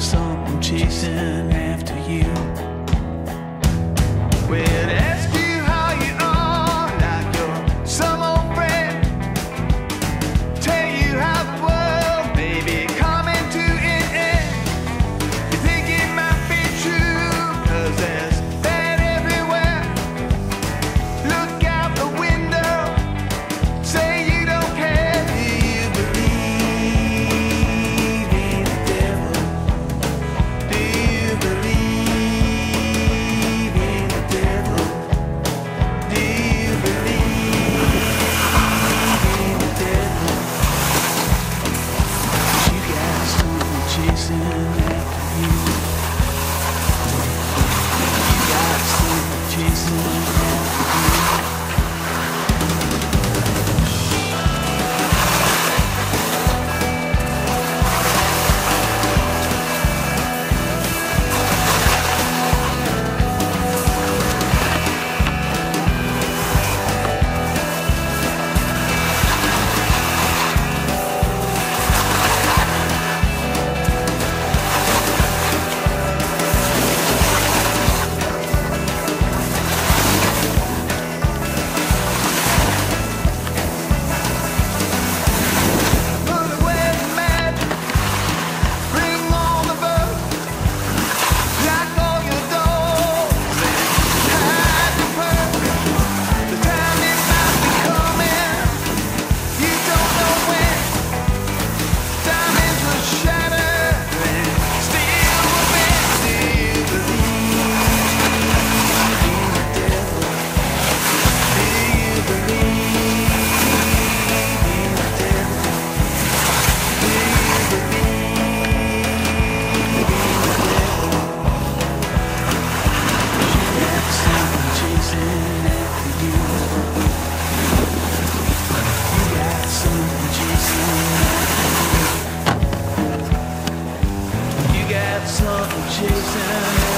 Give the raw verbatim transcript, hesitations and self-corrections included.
something chasing after you. Well, ask you how you are, like you're some old friend. Tell you how the world may be coming to an end. You think it might be true, 'cause there's bad everywhere. Look out the window, say you don't care. Do you believe in the devil? Do you believe in the devil? Do you believe in the devil? You got something chasing after you. You got something chasing after you. Put away the magic, bring on the bug, lock all your doors and hide your purse. The time is about to come in, you don't know when. Diamonds will shatter and steel will bend. Do you believe in the devil? Do you believe in the devil? Do you believe in the devil? You got something chasing after you. You got something chasing after you. You got something chasing after you.